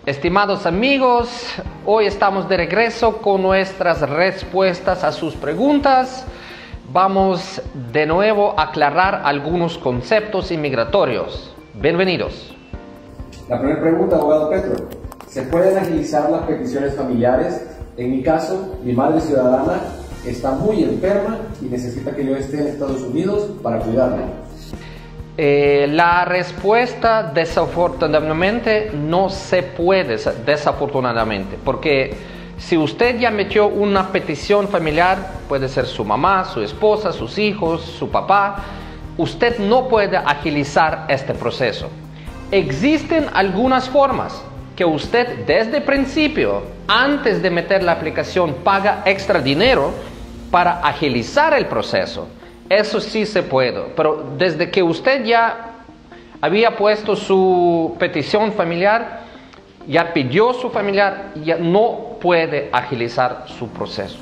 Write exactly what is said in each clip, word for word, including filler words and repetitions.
Estimados amigos, hoy estamos de regreso con nuestras respuestas a sus preguntas. Vamos de nuevo a aclarar algunos conceptos inmigratorios. Bienvenidos. La primera pregunta, abogado Petro. ¿Se pueden agilizar las peticiones familiares? En mi caso, mi madre ciudadana está muy enferma y necesita que yo esté en Estados Unidos para cuidarla. Eh, la respuesta, desafortunadamente, no se puede, desafortunadamente, porque si usted ya metió una petición familiar, puede ser su mamá, su esposa, sus hijos, su papá, usted no puede agilizar este proceso. Existen algunas formas que usted desde el principio, antes de meter la aplicación, paga extra dinero para agilizar el proceso. Eso sí se puede, pero desde que usted ya había puesto su petición familiar, ya pidió su familiar, ya no puede agilizar su proceso.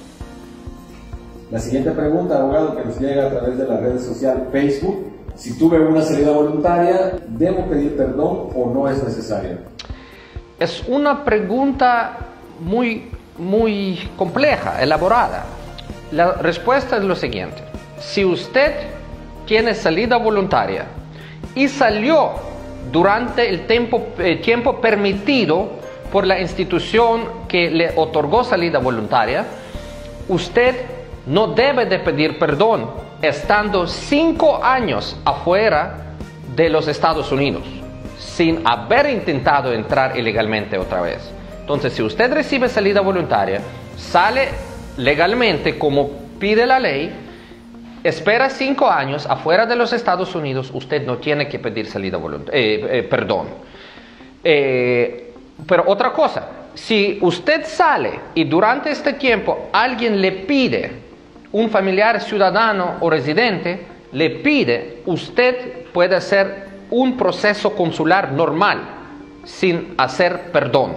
La siguiente pregunta, abogado, que nos llega a través de la red social Facebook. Si tuve una salida voluntaria, ¿debo pedir perdón o no es necesario? Es una pregunta muy, muy compleja, elaborada. La respuesta es lo siguiente. Si usted tiene salida voluntaria y salió durante el tiempo, eh, tiempo permitido por la institución que le otorgó salida voluntaria, usted no debe de pedir perdón estando cinco años afuera de los Estados Unidos, sin haber intentado entrar ilegalmente otra vez. Entonces, si usted recibe salida voluntaria, sale legalmente como pide la ley, espera cinco años afuera de los Estados Unidos, usted no tiene que pedir salida voluntaria, eh, eh, perdón. Eh, pero otra cosa, si usted sale y durante este tiempo alguien le pide, un familiar ciudadano o residente le pide, usted puede hacer un proceso consular normal sin hacer perdón.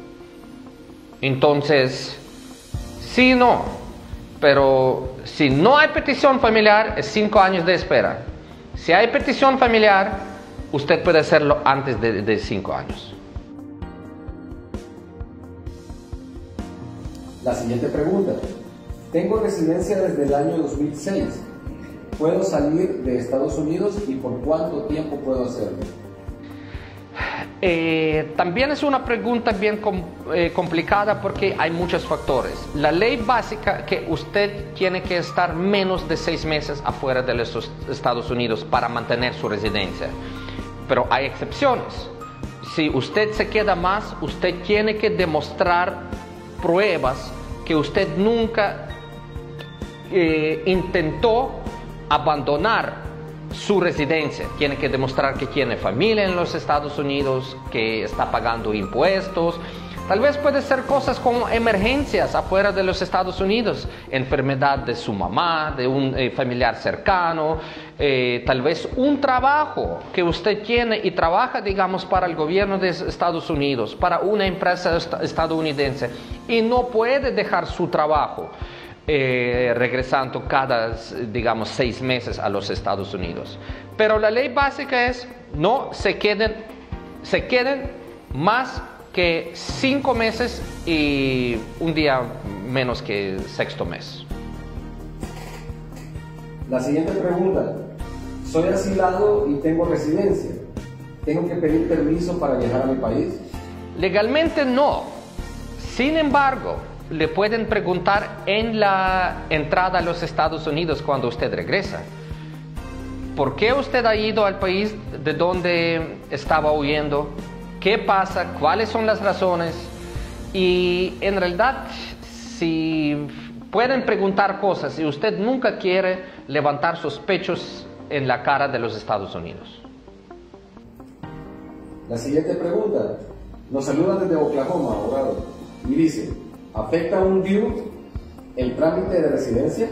Entonces, sí, no. Pero si no hay petición familiar, es cinco años de espera. Si hay petición familiar, usted puede hacerlo antes de, de cinco años. La siguiente pregunta. Tengo residencia desde el año dos mil seis. ¿Puedo salir de Estados Unidos y por cuánto tiempo puedo hacerlo? Eh, también es una pregunta bien com, eh, complicada porque hay muchos factores. La ley básica que usted tiene que estar menos de seis meses afuera de los Estados Unidos para mantener su residencia. Pero hay excepciones. Si usted se queda más, usted tiene que demostrar pruebas que usted nunca eh, intentó abandonar su residencia. Tiene que demostrar que tiene familia en los Estados Unidos, que está pagando impuestos. Tal vez puede ser cosas como emergencias afuera de los Estados Unidos, enfermedad de su mamá, de un eh, familiar cercano, eh, tal vez un trabajo que usted tiene y trabaja, digamos, para el gobierno de Estados Unidos, para una empresa est- estadounidense, y no puede dejar su trabajo. Eh, regresando cada, digamos, seis meses a los Estados Unidos. Pero la ley básica es no se queden, se queden más que cinco meses y un día menos que sexto mes. La siguiente pregunta. Soy asilado y tengo residencia. ¿Tengo que pedir permiso para viajar a mi país? Legalmente no. Sin embargo, le pueden preguntar en la entrada a los Estados Unidos cuando usted regresa. ¿Por qué usted ha ido al país de donde estaba huyendo? ¿Qué pasa? ¿Cuáles son las razones? Y en realidad, si pueden preguntar cosas y usted nunca quiere levantar sospechos en la cara de los Estados Unidos. La siguiente pregunta. Nos saluda desde Oklahoma, abogado, y dice: ¿afecta un D U I el trámite de residencia?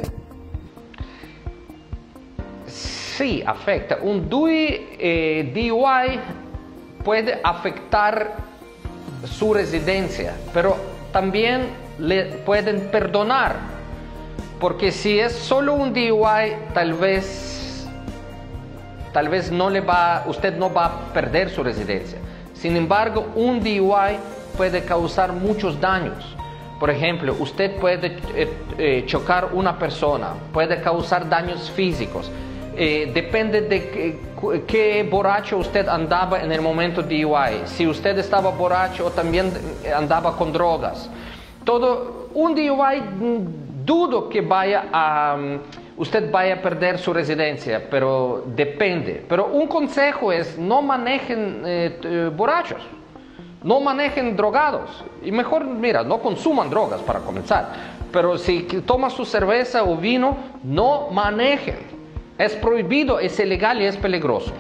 Sí, afecta. Un D U I, eh, D U I puede afectar su residencia, pero también le pueden perdonar, porque si es solo un D U I, tal vez, tal vez no le va, usted no va a perder su residencia. Sin embargo, un D U I puede causar muchos daños. Por ejemplo, usted puede eh, eh, chocar una persona, puede causar daños físicos. Eh, depende de qué, qué borracho usted andaba en el momento de D U I. Si usted estaba borracho o también andaba con drogas. Todo, un D U I dudo que vaya a, usted vaya a perder su residencia, pero depende. Pero un consejo es no manejen eh, borrachos, no manejen drogados. Y mejor, mira, no consuman drogas para comenzar. Pero si toma su cerveza o vino, no manejen. Es prohibido, es ilegal y es peligroso.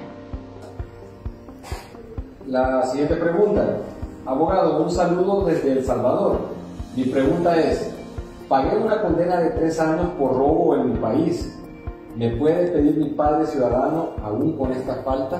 La siguiente pregunta. Abogado, un saludo desde El Salvador. Mi pregunta es, pagué una condena de tres años por robo en mi país. ¿Me puede pedir mi padre ciudadano aún con esta falta?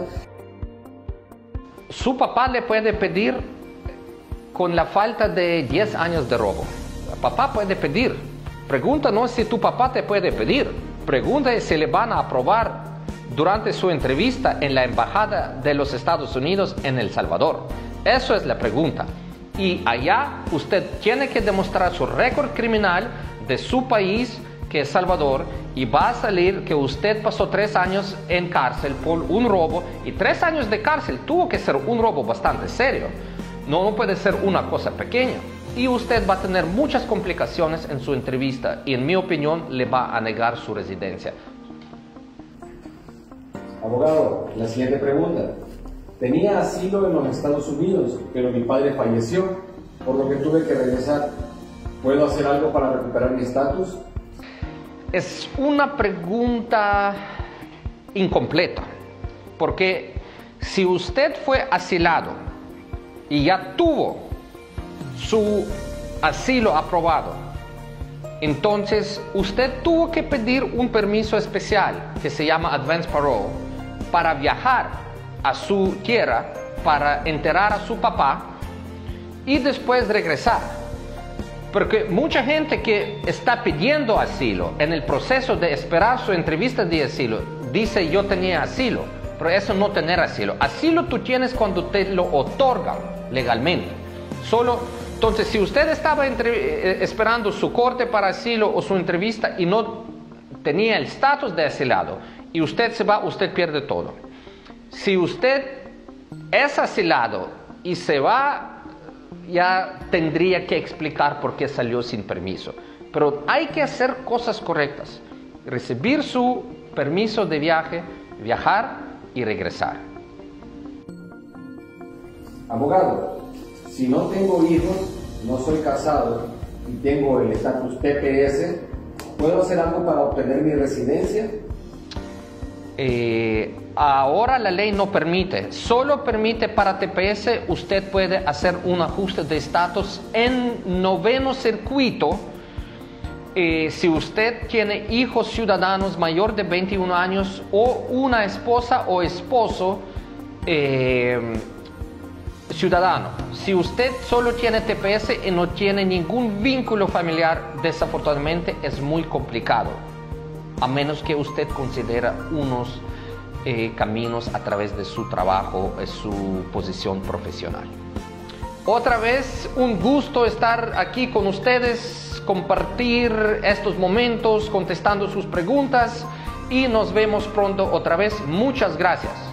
Su papá le puede pedir con la falta de diez años de robo. Papá puede pedir. Pregunta no es si tu papá te puede pedir. Pregunta es si le van a aprobar durante su entrevista en la Embajada de los Estados Unidos en El Salvador. Eso es la pregunta. Y allá usted tiene que demostrar su récord criminal de su país, que es Salvador, y va a salir que usted pasó tres años en cárcel por un robo, y tres años de cárcel tuvo que ser un robo bastante serio. No, no puede ser una cosa pequeña. Y usted va a tener muchas complicaciones en su entrevista y en mi opinión le va a negar su residencia. Abogado, la siguiente pregunta. Tenía asilo en los Estados Unidos, pero mi padre falleció, por lo que tuve que regresar. ¿Puedo hacer algo para recuperar mi estatus? Es una pregunta incompleta, porque si usted fue asilado y ya tuvo su asilo aprobado, entonces usted tuvo que pedir un permiso especial que se llama Advance Parole para viajar a su tierra, para enterrar a su papá y después regresar. Porque mucha gente que está pidiendo asilo en el proceso de esperar su entrevista de asilo dice yo tenía asilo, pero eso no tener asilo. Asilo tú tienes cuando te lo otorgan legalmente. Solo Entonces, si usted estaba entre, esperando su corte para asilo o su entrevista y no tenía el estatus de asilado y usted se va, usted pierde todo. Si usted es asilado y se va, ya tendría que explicar por qué salió sin permiso. Pero hay que hacer cosas correctas. Recibir su permiso de viaje, viajar y regresar. Abogado, si no tengo hijos, no soy casado y tengo el estatus T P S, ¿puedo hacer algo para obtener mi residencia? Eh, ahora la ley no permite, solo permite para T P S. Usted puede hacer un ajuste de estatus en noveno circuito. Eh, si usted tiene hijos ciudadanos mayor de veintiún años o una esposa o esposo eh, ciudadano. Si usted solo tiene T P S y no tiene ningún vínculo familiar, desafortunadamente es muy complicado, a menos que usted considere unos eh, caminos a través de su trabajo, de su posición profesional. Otra vez, un gusto estar aquí con ustedes, compartir estos momentos, contestando sus preguntas y nos vemos pronto otra vez. Muchas gracias.